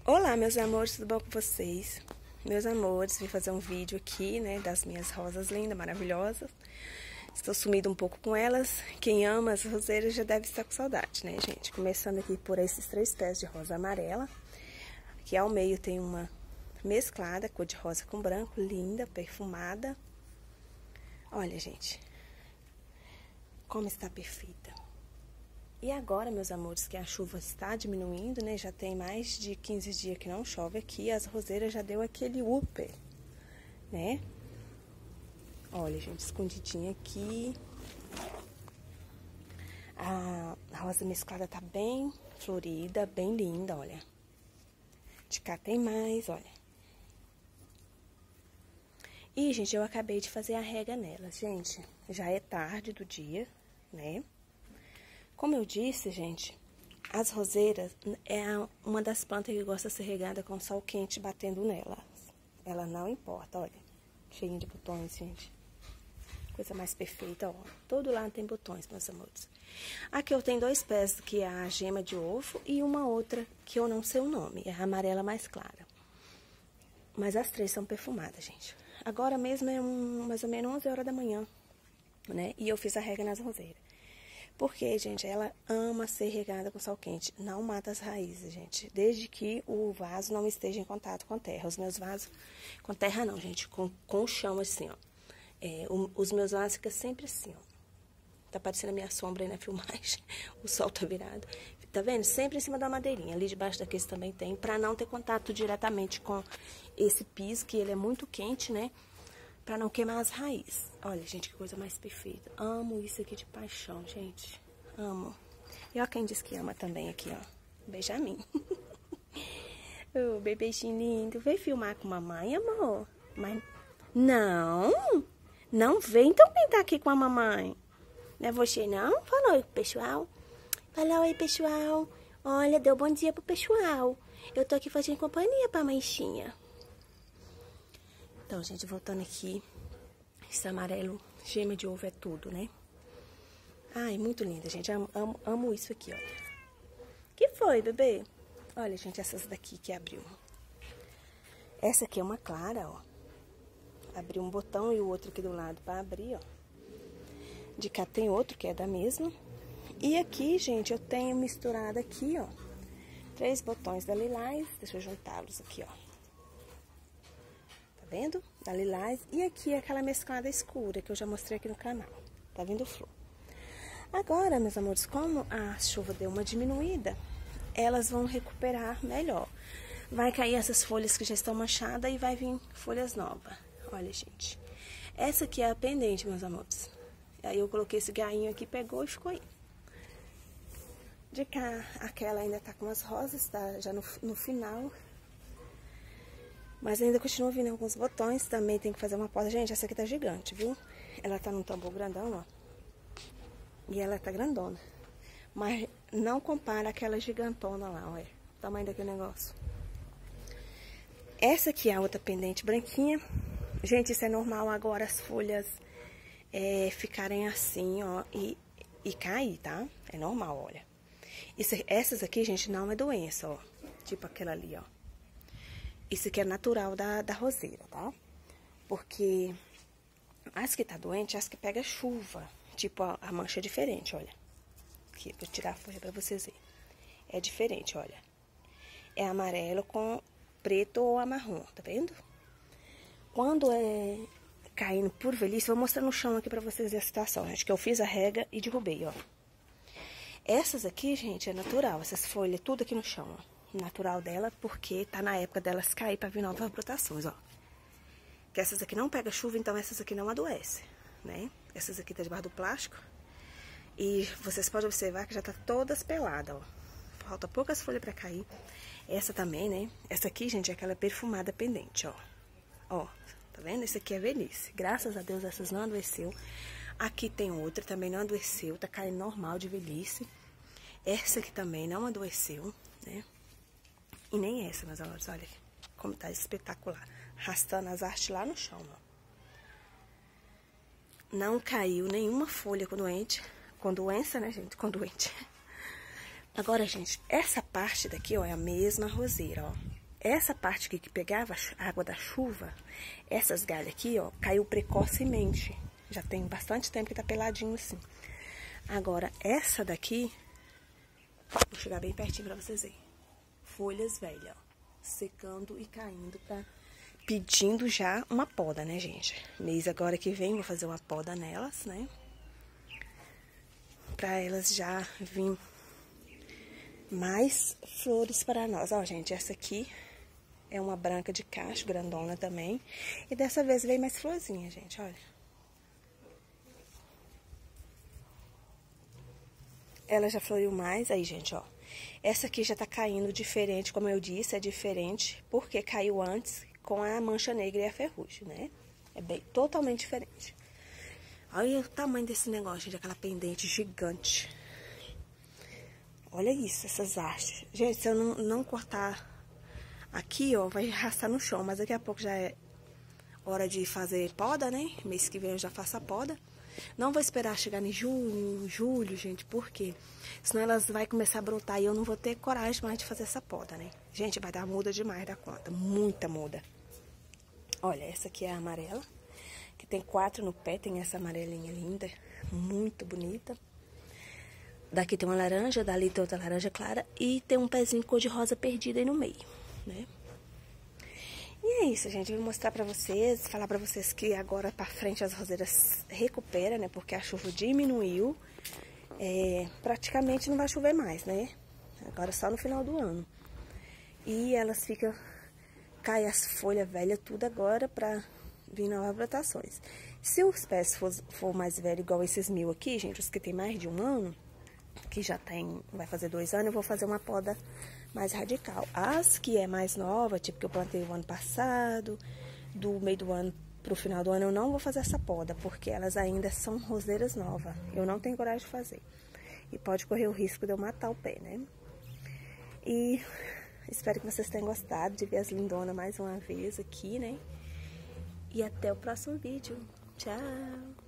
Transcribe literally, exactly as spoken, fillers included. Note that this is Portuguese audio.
Olá, meus amores, tudo bom com vocês? Meus amores, vim fazer um vídeo aqui, né, das minhas rosas lindas, maravilhosas. Estou sumida um pouco com elas. Quem ama as roseiras já deve estar com saudade, né, gente? Começando aqui por esses três pés de rosa amarela. Aqui ao meio tem uma mesclada, cor de rosa com branco, linda, perfumada. Olha, gente, como está perfeita. E agora, meus amores, que a chuva está diminuindo, né? Já tem mais de quinze dias que não chove aqui. As roseiras já deu aquele upper, né? Olha, gente, escondidinha aqui. A, a rosa mesclada tá bem florida, bem linda, olha. De cá tem mais, olha. E, gente, eu acabei de fazer a rega nela. Gente, já é tarde do dia, né? Como eu disse, gente, as roseiras é uma das plantas que gosta de ser regada com sol quente batendo nelas. Ela não importa, olha. Cheinha de botões, gente. Coisa mais perfeita, ó. Todo lado tem botões, meus amores. Aqui eu tenho dois pés, que é a gema de ovo, e uma outra que eu não sei o nome. É a amarela mais clara. Mas as três são perfumadas, gente. Agora mesmo é um, mais ou menos onze horas da manhã, né? E eu fiz a rega nas roseiras. Porque, gente, ela ama ser regada com sol quente. Não mata as raízes, gente. Desde que o vaso não esteja em contato com terra. Os meus vasos... Com terra não, gente. Com, com o chão, assim, ó. É, o, os meus vasos ficam sempre assim, ó. Tá parecendo a minha sombra aí na filmagem. O sol tá virado. Tá vendo? Sempre em cima da madeirinha. Ali debaixo daqueles também tem. Pra não ter contato diretamente com esse piso, que ele é muito quente, né? Pra não queimar as raízes. Olha, gente, que coisa mais perfeita. Amo isso aqui de paixão, gente. Amo. E ó quem diz que ama também aqui, ó. Benjamin. Ô, bebezinho lindo. Vem filmar com mamãe, amor? Mas... Não. Não vem então quem tá aqui com a mamãe. Não é você, não? Fala oi pro pessoal. Fala oi, pessoal. Olha, deu bom dia pro pessoal. Eu tô aqui fazendo companhia pra manchinha. Então, gente, voltando aqui, esse amarelo, gema de ovo é tudo, né? Ai, muito linda, gente. Amo, amo, amo isso aqui, olha. Que foi, bebê? Olha, gente, essas daqui que abriu. Essa aqui é uma clara, ó. Abriu um botão e o outro aqui do lado pra abrir, ó. De cá tem outro que é da mesma. E aqui, gente, eu tenho misturado aqui, ó, três botões da Lilás. Deixa eu juntá-los aqui, ó. Tá vendo? Da Lilás. E aqui é aquela mesclada escura que eu já mostrei aqui no canal. Tá vendo flor? Agora, meus amores, como a chuva deu uma diminuída, elas vão recuperar melhor. Vai cair essas folhas que já estão manchadas e vai vir folhas novas. Olha, gente. Essa aqui é a pendente, meus amores. Aí eu coloquei esse gainho aqui, pegou e ficou aí. De cá, aquela ainda tá com as rosas, tá já no, no final. Mas ainda continua vindo alguns botões, também tem que fazer uma poda. Gente, essa aqui tá gigante, viu? Ela tá num tambor grandão, ó. E ela tá grandona. Mas não compara aquela gigantona lá, olha. O tamanho daquele negócio. Essa aqui é a outra pendente branquinha. Gente, isso é normal agora as folhas é, ficarem assim, ó. E, e cair, tá? É normal, olha. Isso, essas aqui, gente, não é doença, ó. Tipo aquela ali, ó. Isso aqui é natural da, da roseira, tá? Porque as que tá doente, as que pega chuva. Tipo, a, a mancha é diferente, olha. Aqui, vou tirar a folha pra vocês verem. É diferente, olha. É amarelo com preto ou marrom, tá vendo? Quando é caindo por velhice, vou mostrar no chão aqui pra vocês verem a situação. Acho que eu fiz a rega e derrubei, ó. Essas aqui, gente, é natural. Essas folhas, tudo aqui no chão, ó. Natural dela, porque tá na época delas cair pra vir novas brotações, ó. Que essas aqui não pegam chuva, então essas aqui não adoecem, né? Essas aqui tá debaixo do plástico. E vocês podem observar que já tá todas peladas, ó. Falta poucas folhas pra cair. Essa também, né? Essa aqui, gente, é aquela perfumada pendente, ó. Ó, tá vendo? Esse aqui é velhice. Graças a Deus essas não adoeceu. Aqui tem outra, também não adoeceu. Tá caindo normal de velhice. Essa aqui também não adoeceu, né? E nem essa, meus amores, olha como tá espetacular. Arrastando as artes lá no chão, ó. Não caiu nenhuma folha com doente. Com doença, né, gente? Com doente. Agora, gente, essa parte daqui, ó, é a mesma roseira, ó. essa parte aqui que pegava a água da chuva, essas galhas aqui, ó, caiu precocemente. Já tem bastante tempo que tá peladinho assim. Agora, essa daqui, vou chegar bem pertinho pra vocês verem. Folhas velhas, ó, secando e caindo pra... pedindo já uma poda, né, gente? Mês agora que vem, vou fazer uma poda nelas, né? Pra elas já vir mais flores para nós. Ó, gente, essa aqui é uma branca de cacho, grandona também. E dessa vez veio mais florzinha, gente, olha. Ela já floriu mais, aí, gente, ó. Essa aqui já tá caindo diferente, como eu disse, é diferente, porque caiu antes com a mancha negra e a ferrugem, né? É bem, totalmente diferente. Olha o tamanho desse negócio, gente, aquela pendente gigante. Olha isso, essas hastes. Gente, se eu não, não cortar aqui, ó, vai arrastar no chão, mas daqui a pouco já é hora de fazer poda, né? Mês que vem eu já faço a poda. Não vou esperar chegar em junho, julho, gente, por quê? Senão elas vão começar a brotar e eu não vou ter coragem mais de fazer essa poda, né? Gente, vai dar muda demais da conta, muita muda. Olha, essa aqui é a amarela, que tem quatro no pé, tem essa amarelinha linda, muito bonita. Daqui tem uma laranja, dali tem outra laranja clara e tem um pezinho cor-de-rosa perdido aí no meio, né? E é isso, gente, eu vou mostrar pra vocês, falar pra vocês que agora pra frente as roseiras recuperam, né? Porque a chuva diminuiu, é, praticamente não vai chover mais, né? Agora só no final do ano. E elas ficam, cai as folhas velhas tudo agora pra vir novas brotações. Se os pés for, for mais velhos, igual esses mil aqui, gente, os que tem mais de um ano, que já tem, vai fazer dois anos, eu vou fazer uma poda mais radical. As que é mais nova, tipo que eu plantei o ano passado, do meio do ano pro final do ano, eu não vou fazer essa poda, porque elas ainda são roseiras novas. Eu não tenho coragem de fazer. E pode correr o risco de eu matar o pé, né? E espero que vocês tenham gostado de ver as lindonas mais uma vez aqui, né? E até o próximo vídeo. Tchau!